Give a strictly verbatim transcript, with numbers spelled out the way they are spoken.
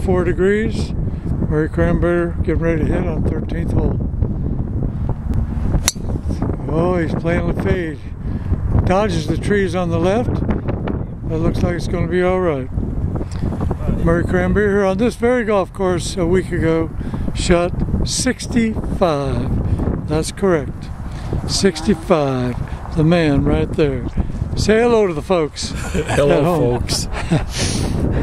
four degrees. Murray Cranberry getting ready to hit on thirteenth hole. Oh, he's playing the fade. Dodges the trees on the left. That looks like it's going to be all right. Murray Cranberry here on this very golf course a week ago shot sixty-five. That's correct. sixty-five. The man right there. Say hello to the folks. Hello, folks.